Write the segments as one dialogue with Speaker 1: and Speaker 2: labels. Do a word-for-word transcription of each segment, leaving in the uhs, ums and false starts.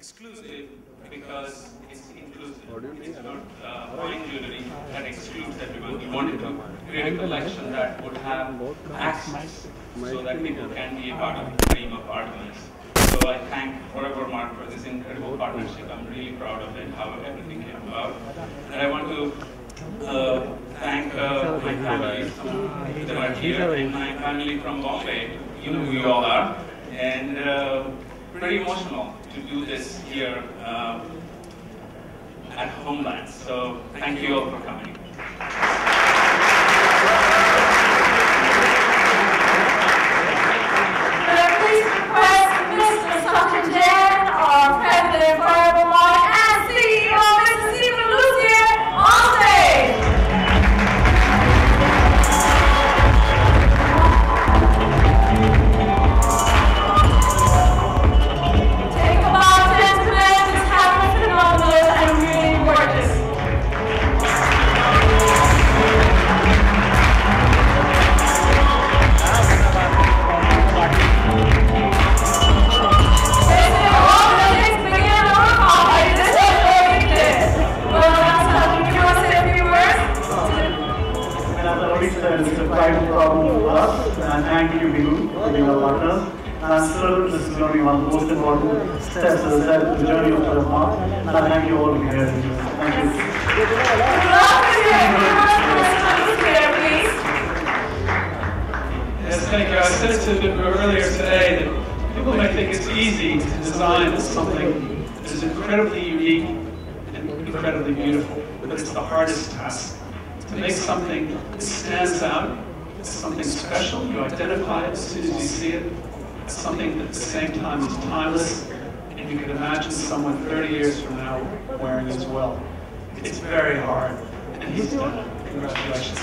Speaker 1: exclusive because it's inclusive. It's not uh, fine jewelry that excludes everyone. We wanted to create a collection that would have access so that people can be a part of the dream of Artemis. So I thank Forever Mark for this incredible partnership. I'm really proud of it, how everything came about. And I want to uh, thank uh, my family that are here, and my family from Bombay. You know who you all are. And uh, pretty emotional to do this here uh, at Homeland. So thank you all for coming.
Speaker 2: It's a private problem for us, and thank you, Bigu, for being our partners. And still, this is going to be one of the most important steps in the journey of the mark. And I thank you all for being here. Thank you.
Speaker 1: Yes, thank you. I said it to you earlier today that people may think it's easy to design something that is incredibly unique and incredibly beautiful, but it's the hardest task. To make something that stands out, it's something special, you identify it as soon as you see it, it's something that at the same time is timeless, and you can imagine someone thirty years from now wearing it as well. It's very hard, and he's done it. Congratulations.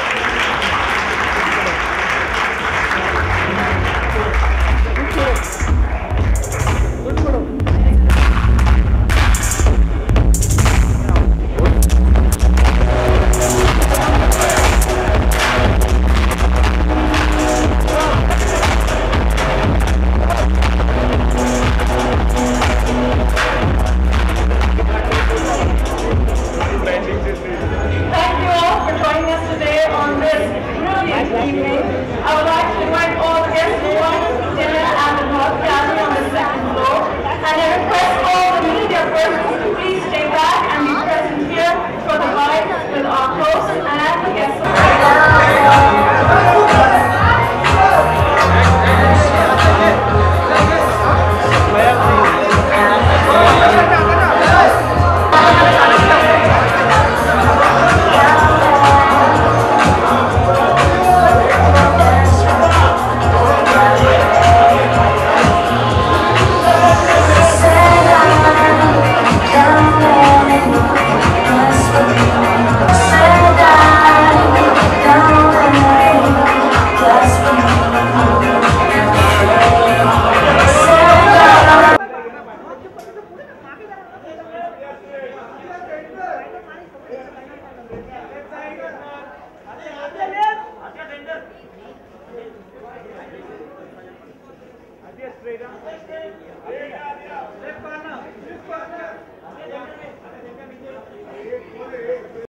Speaker 3: I would like to invite all guests to one dinner at the North Gallery on the second floor. And I request all the media persons to please stay back and be present here for the vibe with our host and the